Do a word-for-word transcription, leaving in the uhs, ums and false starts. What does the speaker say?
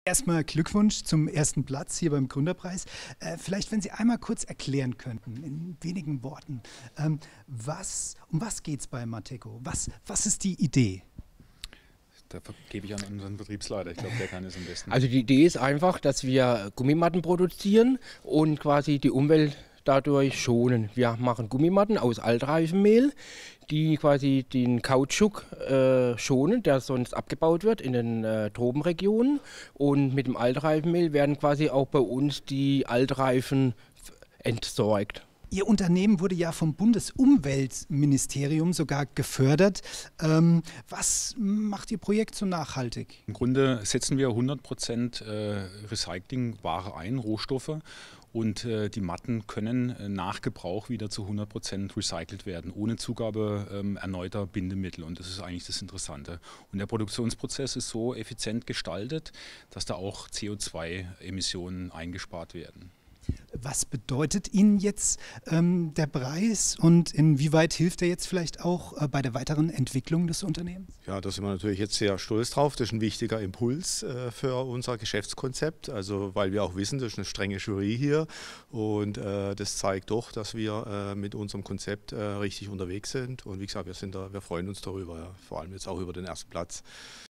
Erstmal Glückwunsch zum ersten Platz hier beim Gründerpreis. Äh, vielleicht, wenn Sie einmal kurz erklären könnten, in wenigen Worten, ähm, was, um was geht es bei Mateco? Was, was ist die Idee? Da gebe ich an unseren Betriebsleiter. Ich glaube, der kann es am besten. Also die Idee ist einfach, dass wir Gummimatten produzieren und quasi die Umwelt dadurch schonen. Wir machen Gummimatten aus Altreifenmehl, die quasi den Kautschuk äh, schonen, der sonst abgebaut wird in den äh, Tropenregionen. Und mit dem Altreifenmehl werden quasi auch bei uns die Altreifen entsorgt. Ihr Unternehmen wurde ja vom Bundesumweltministerium sogar gefördert. Ähm, was macht Ihr Projekt so nachhaltig? Im Grunde setzen wir hundert Prozent äh, Recyclingware ein, Rohstoffe. Und äh, die Matten können äh, nach Gebrauch wieder zu hundert Prozent recycelt werden, ohne Zugabe ähm, erneuter Bindemittel. Und das ist eigentlich das Interessante. Und der Produktionsprozess ist so effizient gestaltet, dass da auch C O zwei Emissionen eingespart werden. Was bedeutet Ihnen jetzt ähm, der Preis und inwieweit hilft er jetzt vielleicht auch äh, bei der weiteren Entwicklung des Unternehmens? Ja, da sind wir natürlich jetzt sehr stolz drauf. Das ist ein wichtiger Impuls äh, für unser Geschäftskonzept, also weil wir auch wissen, das ist eine strenge Jury hier und äh, das zeigt doch, dass wir äh, mit unserem Konzept äh, richtig unterwegs sind und wie gesagt, wir, sind da, wir freuen uns darüber, ja. Vor allem jetzt auch über den ersten Platz.